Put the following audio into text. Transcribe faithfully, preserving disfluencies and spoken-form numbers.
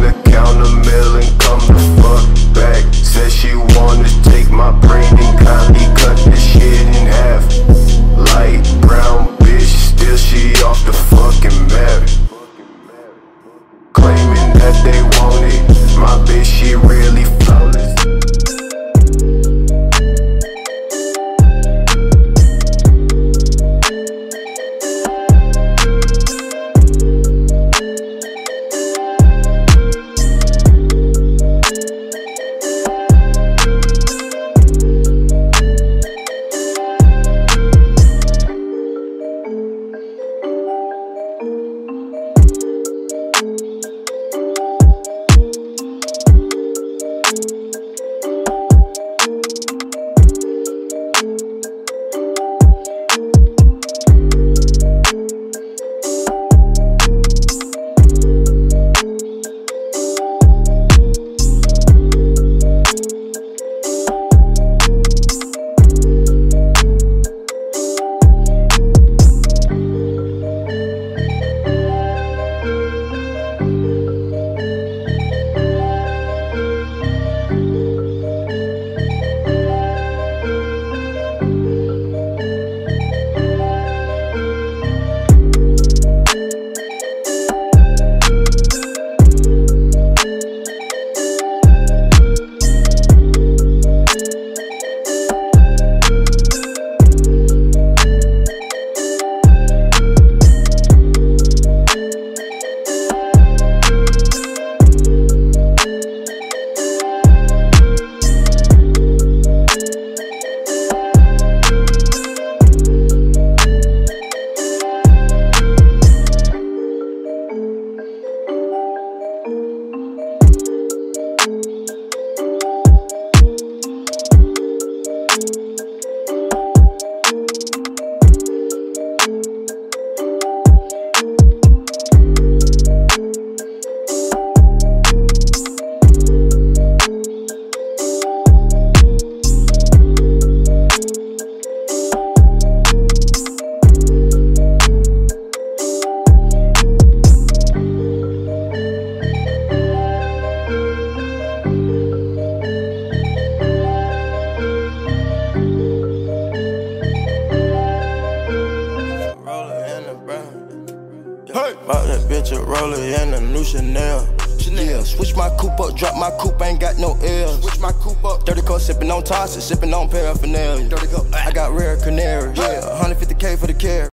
wanna count a mill and come the fuck back. Said she wanna take my brain and kindly cut this shit in half. Light brown bitch, still she off the fucking map. Claiming that they want it, my bitch she really flawless. Bought that bitch a roller and a new Chanel. Chanel. Switch my coupe up, drop my coupe, ain't got no L's. Switch my coupe up. Dirty cup, sippin' on tosses, sippin' on paraphernalia. Dirty cup. I got rare canary, yeah. one hundred fifty K for the care.